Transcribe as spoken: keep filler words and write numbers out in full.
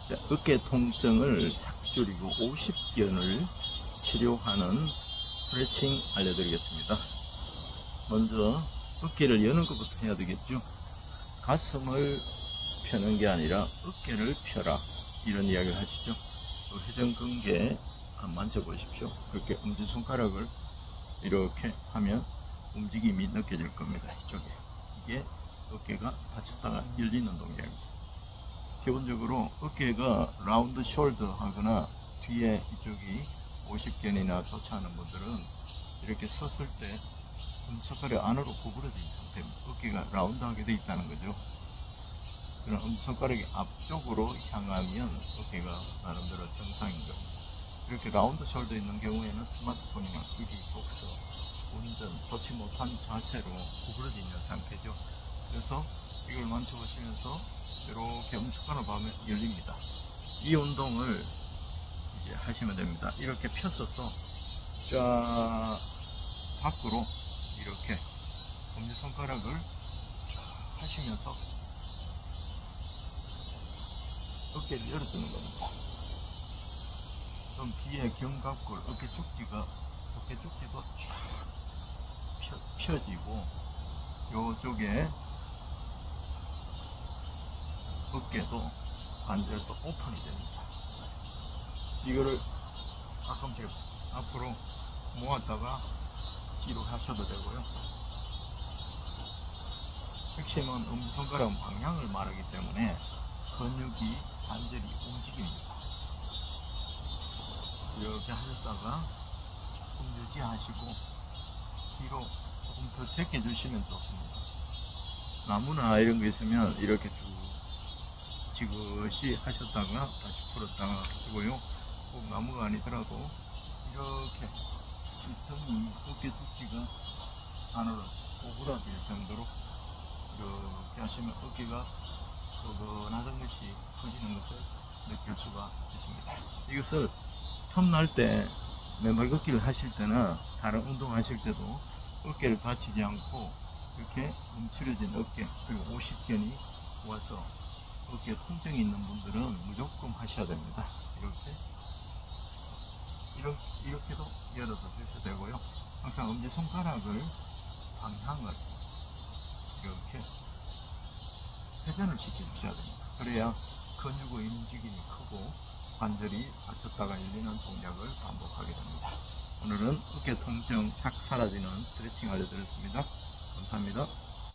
자, 어깨 통증을 싹 줄이고 오십 견을 치료하는 스트레칭 알려드리겠습니다. 먼저 어깨를 여는 것부터 해야 되겠죠. 가슴을 펴는 게 아니라 어깨를 펴라, 이런 이야기를 하시죠. 회전근개 한번 만져보십시오. 그렇게 엄지손가락을 이렇게 하면 움직임이 느껴질 겁니다. 이쪽에. 이게 어깨가 받쳤다가 열리는 동작입니다. 기본적으로 어깨가 라운드 숄더 하거나 뒤에 이쪽이 오십 견이나 도착하는 분들은 이렇게 섰을 때 엄지손가락이 안으로 구부러진 상태입니다. 어깨가 라운드하게 되어 있다는 거죠. 그럼 엄지손가락이 앞쪽으로 향하면 어깨가 나름대로 정상인 겁니다. 이렇게 라운드 숄더 있는 경우에는 스마트폰이나 티비, 독서, 운전, 좋지 못한 자세로 구부러져 있는 상태죠. 그래서 이걸 만져보시면서 이렇게 엄지손가락을 보면 열립니다. 이 운동을 이제 하시면 됩니다. 이렇게 펴서서 쫙 밖으로 이렇게 엄지손가락을 쫙 하시면서 어깨를 열어주는 겁니다. 좀 뒤에 견갑골, 어깨 쪽지가, 어깨 쪽지도 쫙 펴, 펴지고, 요쪽에 어깨도 관절도 오픈이 됩니다. 이거를 가끔씩 앞으로 모았다가 뒤로 하셔도 되고요. 핵심은 엄지손가락 방향을 말하기 때문에 근육이 관절이 움직입니다. 이렇게 하셨다가 조금 유지하시고 뒤로 조금 더 제껴주시면 좋습니다. 나무나 이런 거 있으면 이렇게 쭉 지그시 하셨다가 다시 풀었다가 하시고요. 꼭 나무가 아니더라도 이렇게 뒷선이 어깨 두께가 안으로 오그라들 정도로 이렇게 하시면 어깨가 포근하던 것이 커지는 것을 느낄 수가 있습니다. 이것을 틈날 때 맨발 걷기를 하실 때나 다른 운동 하실 때도 어깨를 다치지 않고 이렇게 움츠려진 어깨, 그리고 오십 견이 와서 어깨 통증이 있는 분들은 무조건 하셔야 됩니다. 이렇게 이렇게, 이렇게도 열어서 주셔도 되고요. 항상 엄지손가락을 방향을 이렇게 회전을 시켜주셔야 됩니다. 그래야 근육의 움직임이 크고 관절이 받쳤다가 열리는 동작을 반복하게 됩니다. 오늘은 어깨 통증 싹 사라지는 스트레칭 알려드렸습니다. 감사합니다.